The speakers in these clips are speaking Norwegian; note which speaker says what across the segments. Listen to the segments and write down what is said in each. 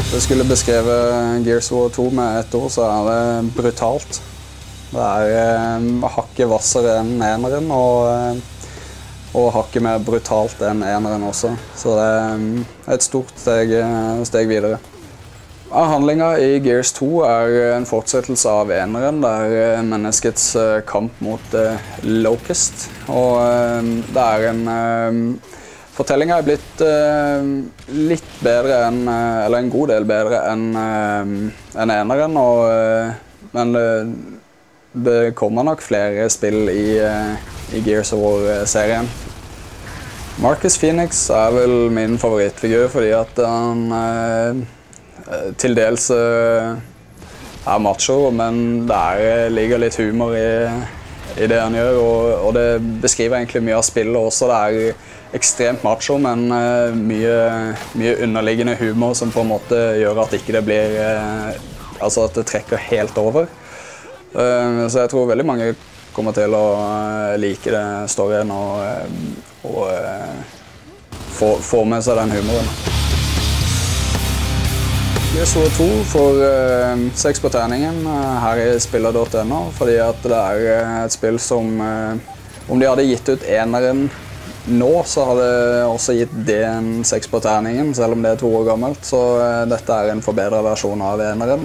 Speaker 1: Jeg skulle beskrive Gears of War 2 med ett ord, så det brutalt. Det hakket hvassere enn eneren, og hakket mer brutalt enn eneren også. Så det et stort steg videre. Handlingen i Gears 2 en fortsettelse av eneren, det menneskets kamp mot Locust. Og det fortellingen blitt litt bedre eller en god del bedre enn eneren, men det kommer nok flere spill i Gears of War-serien. Marcus Phoenix vel min favorittfigur fordi at han til dels macho, men det ligger litt humor i det han gjør, og det beskriver egentlig mye av spillet også. Det ekstremt macho, men mye underliggende humor som på en måte gjør at ikke det blir, altså at det trekker helt over. Så jeg tror veldig mange kommer til å like det storyen og få med seg den humoren. Gears of War 2 får 6 på terningen her i spiller.no, fordi at det et spill som, om de hadde gitt ut eneren nå, så hadde jeg også gitt det en 6 på terningen, selv om det 2 år gammelt. Så dette en forbedret versjon av eneren,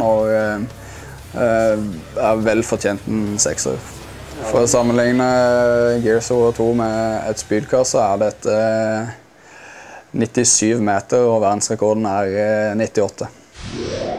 Speaker 1: og vel fortjent en 6-er. For å sammenligne Gears of War 2 med et spydkast, så dette 97 meter, og verdensrekorden 98.